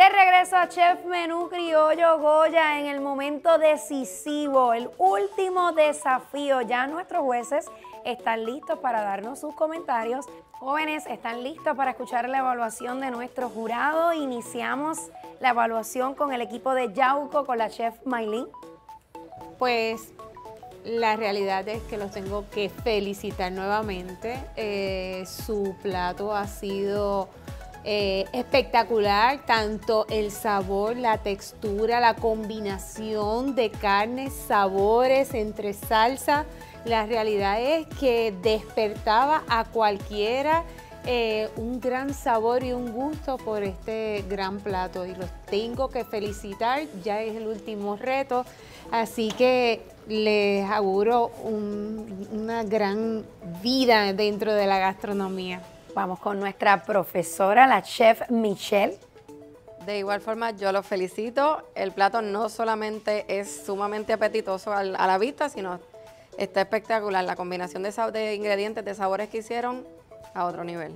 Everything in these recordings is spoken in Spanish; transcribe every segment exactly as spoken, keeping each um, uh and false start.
De regreso a Chef Menú Criollo Goya en el momento decisivo, el último desafío. Ya nuestros jueces están listos para darnos sus comentarios. Jóvenes, ¿están listos para escuchar la evaluación de nuestro jurado? Iniciamos la evaluación con el equipo de Yauco, con la chef Maylin. Pues la realidad es que los tengo que felicitar nuevamente. Eh, su plato ha sido eh, espectacular, tanto el sabor, la textura, la combinación de carnes, sabores entre salsa. La realidad es que despertaba a cualquiera eh, un gran sabor y un gusto por este gran plato, y los tengo que felicitar. Ya es el último reto, así que les auguro un, una gran vida dentro de la gastronomía. Vamos con nuestra profesora, la chef Michelle. De igual forma, yo los felicito. El plato no solamente es sumamente apetitoso a la vista, sino está espectacular. La combinación de, de ingredientes, de sabores que hicieron, a otro nivel.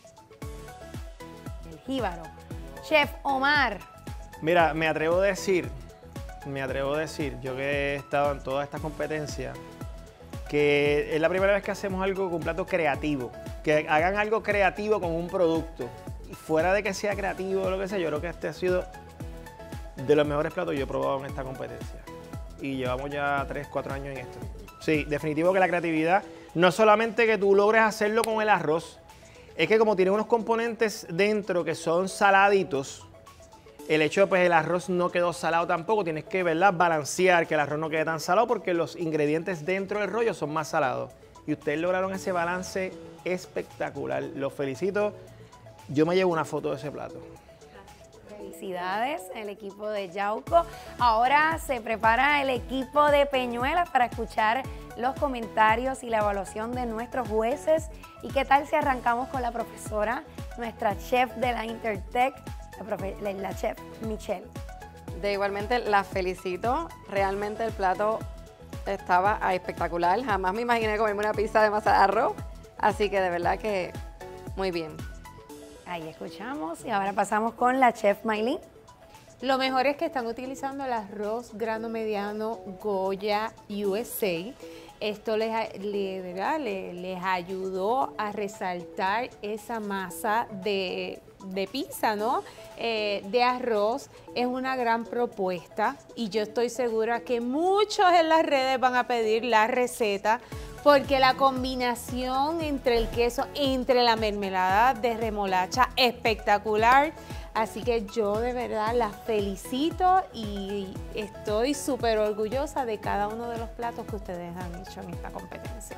El jíbaro. Chef Omar. Mira, me atrevo a decir, me atrevo a decir, yo que he estado en todas estas competencias, que es la primera vez que hacemos algo con un plato creativo. Que hagan algo creativo con un producto. Y fuera de que sea creativo o lo que sea, yo creo que este ha sido de los mejores platos que yo he probado en esta competencia. Y llevamos ya tres, cuatro años en esto. Sí, definitivo que la creatividad, no solamente que tú logres hacerlo con el arroz, es que como tiene unos componentes dentro que son saladitos, el hecho de pues el arroz no quedó salado tampoco, tienes que, ¿verdad?, balancear que el arroz no quede tan salado porque los ingredientes dentro del rollo son más salados. Y ustedes lograron ese balance espectacular. Los felicito. Yo me llevo una foto de ese plato. Felicidades, el equipo de Yauco. Ahora se prepara el equipo de Peñuelas para escuchar los comentarios y la evaluación de nuestros jueces. ¿Y qué tal si arrancamos con la profesora, nuestra chef de la Intertech, la, profe, la, la chef Michelle? De igualmente, la felicito. Realmente el plato estaba espectacular. Jamás me imaginé comerme una pizza de masa de arroz. Así que de verdad que muy bien. Ahí escuchamos y ahora pasamos con la chef Maylin. Lo mejor es que están utilizando el arroz grano mediano Goya U S A. Esto les, les, ¿verdad? les, les ayudó a resaltar esa masa de, de pizza, ¿no? Eh, de arroz. Es una gran propuesta y yo estoy segura que muchos en las redes van a pedir la receta, porque la combinación entre el queso, entre la mermelada de remolacha, espectacular. Así que yo de verdad las felicito y estoy súper orgullosa de cada uno de los platos que ustedes han hecho en esta competencia.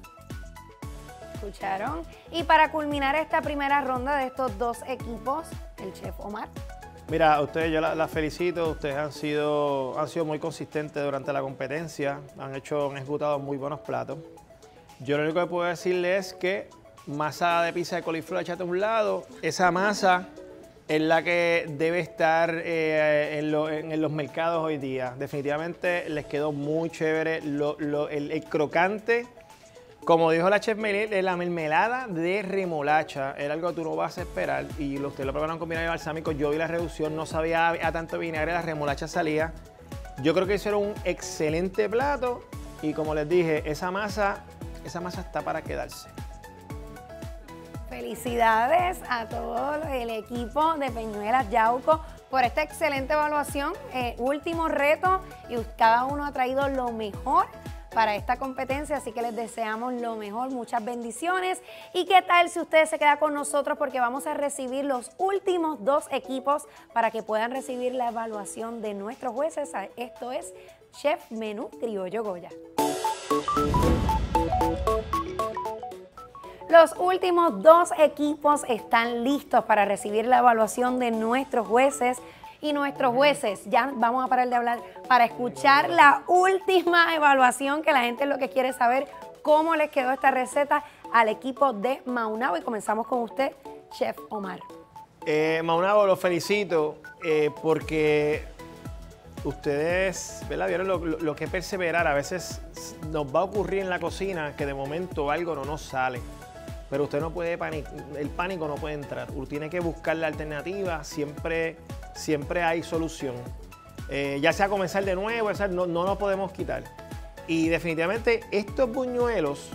¿Escucharon? Y para culminar esta primera ronda de estos dos equipos, el chef Omar. Mira, a ustedes yo las la felicito. Ustedes han sido, han sido muy consistentes durante la competencia. Han hecho, han ejecutado muy buenos platos. Yo lo único que puedo decirles es que masa de pizza de coliflor echate a un lado. Esa masa es la que debe estar eh, en, lo, en, en los mercados hoy día. Definitivamente les quedó muy chévere lo, lo, el, el crocante. Como dijo la chef Maylin, la mermelada de remolacha era algo que tú no vas a esperar. Y ustedes lo probaron con vinagre balsámico. Yo vi la reducción, no sabía a tanto vinagre, la remolacha salía. Yo creo que hicieron un excelente plato. Y como les dije, esa masa... Esa masa está para quedarse. Felicidades a todo el equipo de Peñuelas Yauco por esta excelente evaluación. Eh, último reto y cada uno ha traído lo mejor para esta competencia, así que les deseamos lo mejor, muchas bendiciones. ¿Y qué tal si usted se queda con nosotros? Porque vamos a recibir los últimos dos equipos para que puedan recibir la evaluación de nuestros jueces. Esto es Chef Menú Criollo Goya. Los últimos dos equipos están listos para recibir la evaluación de nuestros jueces. Y nuestros jueces, ya vamos a parar de hablar para escuchar la última evaluación, que la gente es lo que quiere saber, cómo les quedó esta receta al equipo de Maunabo. Y comenzamos con usted, Chef Omar. Eh, Maunabo, los felicito eh, porque ustedes, ¿verdad?, vieron lo, lo, lo que es perseverar. A veces nos va a ocurrir en la cocina que de momento algo no nos sale. Pero usted no puede pánico, el pánico no puede entrar. Usted tiene que buscar la alternativa, siempre siempre hay solución. Eh, ya sea comenzar de nuevo, o sea, no, no nos podemos quitar. Y definitivamente estos buñuelos,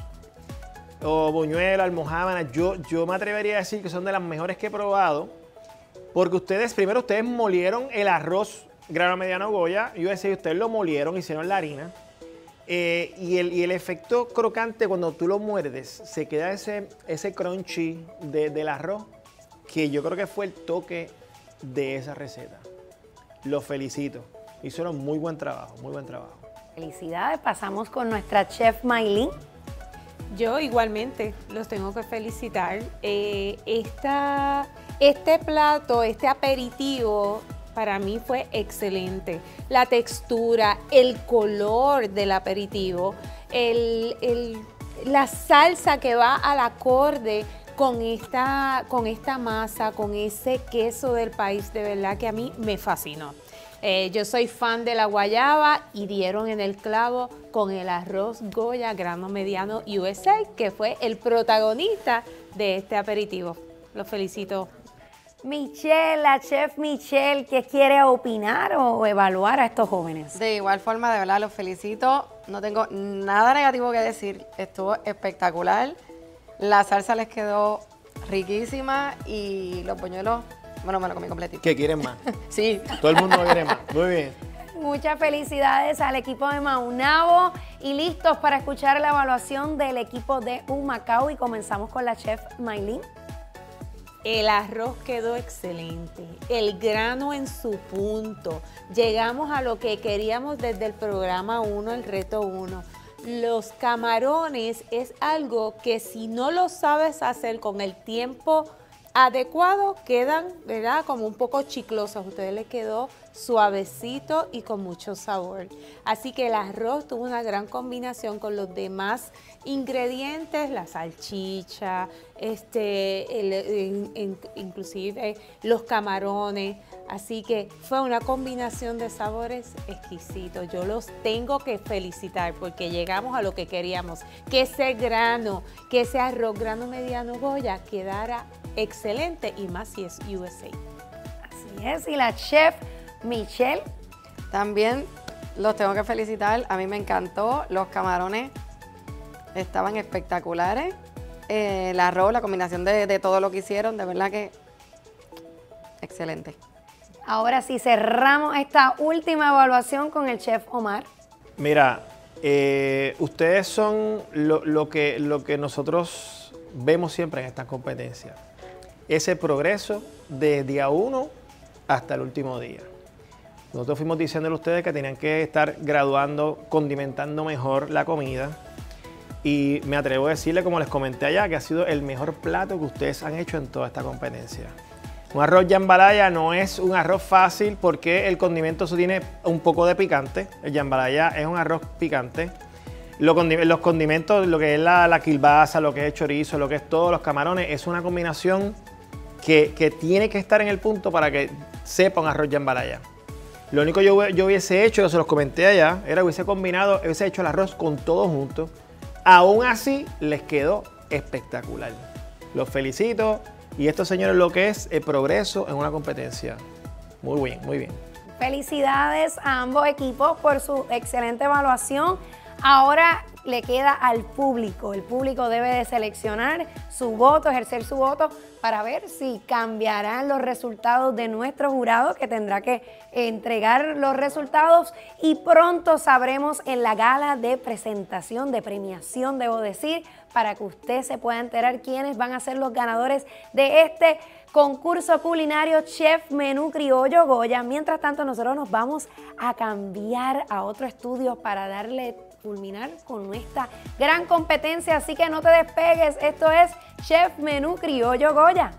o buñuelos, almojábanas, yo, yo me atrevería a decir que son de las mejores que he probado, porque ustedes, primero ustedes molieron el arroz grano mediano Goya, yo decía, ustedes lo molieron, hicieron la harina, eh, y, el, y el efecto crocante cuando tú lo muerdes, se queda ese, ese crunchy de, del arroz, que yo creo que fue el toque de esa receta. Los felicito, hicieron muy buen trabajo, muy buen trabajo. Felicidades, pasamos con nuestra chef Maylin. Yo igualmente los tengo que felicitar. Eh, esta, este plato, este aperitivo, para mí fue excelente. La textura, el color del aperitivo, el, el, la salsa que va al acorde con esta, con esta masa, con ese queso del país, de verdad que a mí me fascinó. Eh, yo soy fan de la guayaba y dieron en el clavo con el arroz Goya grano mediano U S A, que fue el protagonista de este aperitivo. Los felicito. Michelle, la chef Michelle, ¿qué quiere opinar o evaluar a estos jóvenes? De igual forma, de verdad, los felicito. No tengo nada negativo que decir. Estuvo espectacular. La salsa les quedó riquísima y los buñuelos, bueno, me lo comí completito. ¿Qué quieren más? Sí. Todo el mundo quiere más. Muy bien. Muchas felicidades al equipo de Maunabo y listos para escuchar la evaluación del equipo de Humacao y comenzamos con la chef Maylin. El arroz quedó excelente, el grano en su punto. Llegamos a lo que queríamos desde el programa uno, el reto uno. Los camarones es algo que si no lo sabes hacer con el tiempo adecuado, quedan, ¿verdad?, como un poco chiclosos. A ustedes les quedó suavecito y con mucho sabor. Así que el arroz tuvo una gran combinación con los demás ingredientes, la salchicha, este, el, in, in, inclusive los camarones. Así que fue una combinación de sabores exquisitos. Yo los tengo que felicitar porque llegamos a lo que queríamos, que ese grano, que ese arroz grano mediano Goya quedara excelente y más si es U S A. Así es, y la chef Michelle. También los tengo que felicitar, a mí me encantó, los camarones estaban espectaculares, eh, el arroz, la combinación de, de todo lo que hicieron, de verdad que excelente. Ahora sí, cerramos esta última evaluación con el chef Omar. Mira, eh, ustedes son lo, lo, que, lo que nosotros vemos siempre en estas competencias. Ese progreso desde día uno hasta el último día. Nosotros fuimos diciéndole a ustedes que tenían que estar graduando, condimentando mejor la comida. Y me atrevo a decirle, como les comenté allá, que ha sido el mejor plato que ustedes han hecho en toda esta competencia. Un arroz jambalaya no es un arroz fácil porque el condimento eso tiene un poco de picante. El jambalaya es un arroz picante. Los condimentos, lo que es la, la kilbasa, lo que es chorizo, lo que es todos los camarones, es una combinación que, que tiene que estar en el punto para que sepa un arroz jambalaya. Lo único que yo, yo hubiese hecho, se los comenté allá, era hubiese combinado, hubiese hecho el arroz con todo junto. Aún así, les quedó espectacular. Los felicito. Y esto, señores, lo que es el progreso en una competencia. Muy bien, muy bien. Felicidades a ambos equipos por su excelente evaluación. Ahora le queda al público. El público debe de seleccionar su voto, ejercer su voto para ver si cambiarán los resultados de nuestro jurado, que tendrá que entregar los resultados y pronto sabremos en la gala de presentación, de premiación, debo decir, para que usted se pueda enterar quiénes van a ser los ganadores de este concurso culinario Chef Menú Criollo Goya. Mientras tanto, nosotros nos vamos a cambiar a otro estudio para darle culminar con esta gran competencia, así que no te despegues. Esto es Chef Menú Criollo Goya.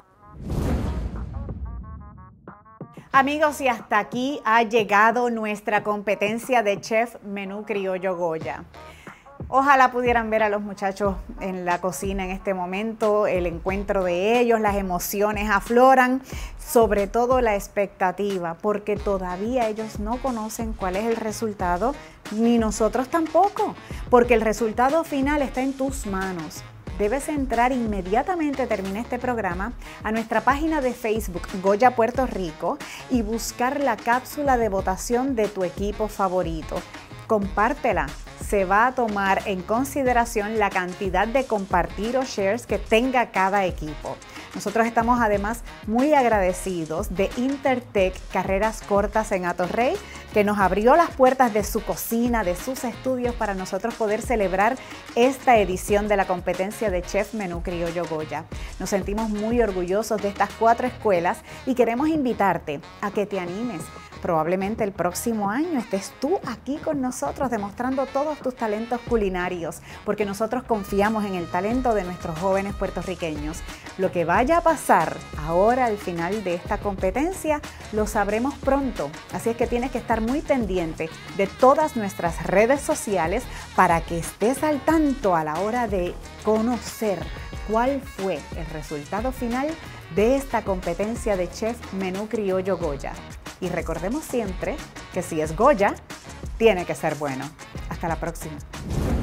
Amigos, y hasta aquí ha llegado nuestra competencia de Chef Menú Criollo Goya. Ojalá pudieran ver a los muchachos en la cocina en este momento, el encuentro de ellos, las emociones afloran, sobre todo la expectativa, porque todavía ellos no conocen cuál es el resultado, ni nosotros tampoco, porque el resultado final está en tus manos. debes entrar inmediatamente, termine este programa, a nuestra página de Facebook Goya Puerto Rico y buscar la cápsula de votación de tu equipo favorito. Compártela. Se va a tomar en consideración la cantidad de compartir o shares que tenga cada equipo. Nosotros estamos además muy agradecidos de Intertech Carreras Cortas en Atorrey, que nos abrió las puertas de su cocina, de sus estudios, para nosotros poder celebrar esta edición de la competencia de Chef Menú Criollo Goya. Nos sentimos muy orgullosos de estas cuatro escuelas y queremos invitarte a que te animes. Probablemente el próximo año estés tú aquí con nosotros demostrando todos tus talentos culinarios, porque nosotros confiamos en el talento de nuestros jóvenes puertorriqueños. Lo que vaya a pasar ahora al final de esta competencia lo sabremos pronto, así es que tienes que estar muy pendiente de todas nuestras redes sociales para que estés al tanto a la hora de conocer cuál fue el resultado final de esta competencia de Chef Menú Criollo Goya. Y recordemos siempre que si es Goya, tiene que ser bueno. Hasta la próxima.